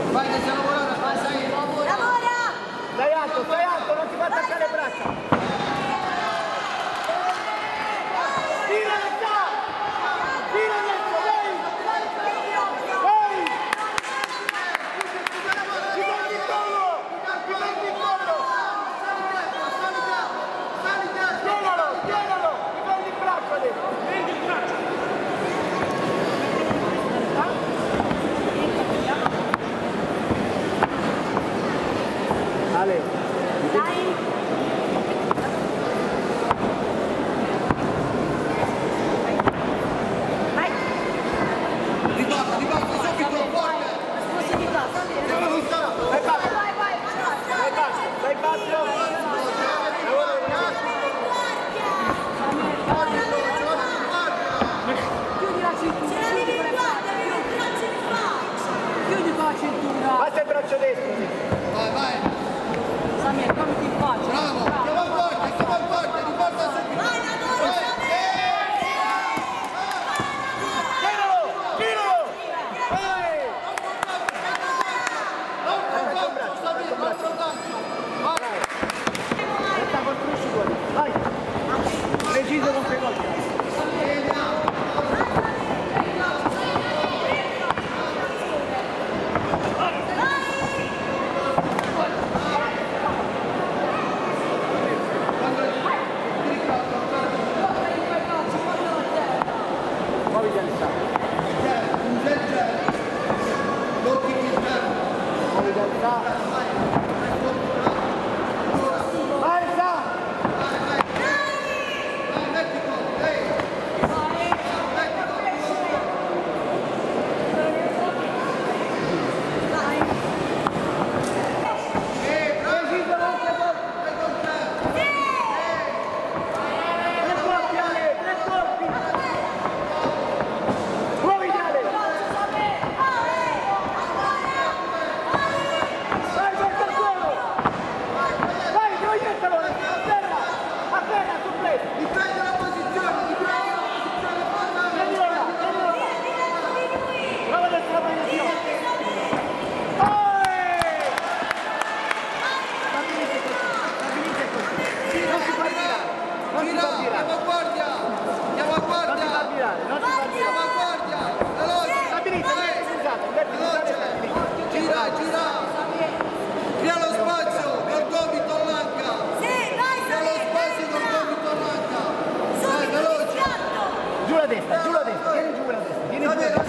Vai che sei lavorato, vai, sai. Lavora! Stai alto, non ti fa attaccare le braccia. Tira adesso, vai! Vai! Ti prendi il collo! Tienalo! Ti prendi il braccio adesso! Prendi il braccio! Ale! Dai! Basta il braccio destro. Vai. Samir, come ti faccio? Bravo, chiama forte, riporta sempre. Vai, lavora, Tiralo! Vai! Resta contro il sicuro. Vai! Preciso con quei colpi. Muoviti Alessandro. Muoviti Alessandro. Vai Alessandro! Giù la destra, vieni giù la destra, vieni giù la destra.